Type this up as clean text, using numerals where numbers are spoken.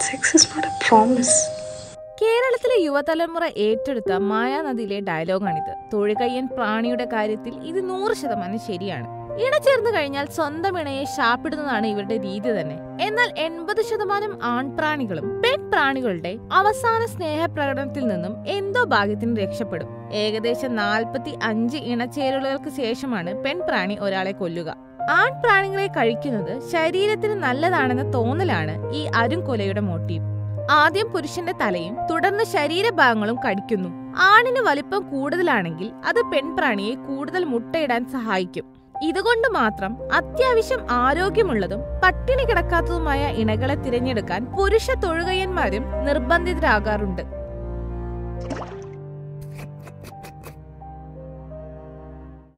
Sex is not a promise. കേരളത്തിലെ യുവതലമുറ ഏറ്റെടുത്ത മായാനദിയിലെ ഡയലോഗാണിത്. തൊഴുകയ്യൻ പ്രാണിയുടെ കാര്യത്തിൽ ഇത് 100% ശരിയാണ്. ഇണ ചേർന്ന് കഴിഞ്ഞാൽ സ്വന്തം ഇണയെ ശാപ്പിടുന്നതാണ് ഇവരുടെ രീതി തന്നെ. എന്നാൽ 80% ആൺപ്രാണികളും പെൺപ്രാണികളുടെ അവസാന സ്നേഹപ്രകടനത്തിൽ നിന്നും എന്തോ ഭാഗ്യത്തിന് രക്ഷപ്പെടും. ഏകദേശം 45 ഇണചേരലുകൾക്ക് ശേഷമാണ് പെൺപ്രാണി ഒരാളെ കൊല്ലുക. ആൺപ്രാണികളെ കഴിക്കുന്നത് ശരീരത്തിന് നല്ലതാണെന്ന തോന്നലാണ് ഈ അരുംകൊലയുടെ മോട്ടീവ്. ആദ്യം പുരുഷന്റെ തലയും തുടർന്ന് ശരീരഭാഗങ്ങളും കടിക്കുന്നു. ആണിന് വലിപ്പം കൂടുതലാണെങ്കിൽ അത് പെൺപ്രാണിയെ കൂടുതൽ മുട്ടയിടാൻ സഹായിക്കും. ഇതുകൊണ്ട് മാത്രം അത്യാവശ്യം ആരോഗ്യമുള്ളതും പട്ടിണി കിടക്കാത്തതുമായ ഇണകളെ തിരഞ്ഞെടുക്കാൻ പുരുഷ തൊഴുകയ്യന്മാരും നിർബന്ധിതരാകാറുണ്ട്.